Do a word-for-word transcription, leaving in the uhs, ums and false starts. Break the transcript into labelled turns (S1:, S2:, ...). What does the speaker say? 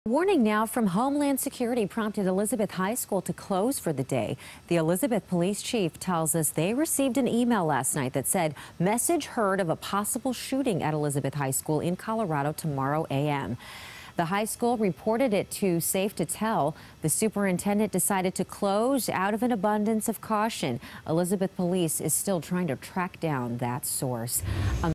S1: Warning now from Homeland Security prompted Elizabeth High School to close for the day. The Elizabeth police chief tells us they received an email last night that said, "Message heard of a possible shooting at Elizabeth High School in Colorado tomorrow a m" The high school reported it to Safe to Tell. The superintendent decided to close out of an abundance of caution. Elizabeth police is still trying to track down that source. Um